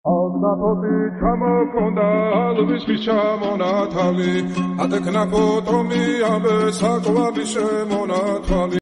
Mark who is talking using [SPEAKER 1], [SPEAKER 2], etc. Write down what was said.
[SPEAKER 1] Alnapoti ჩამოკონდა ალვის ჩამონათალი ატექნა ფოტომი ამე საკვები შემონათალი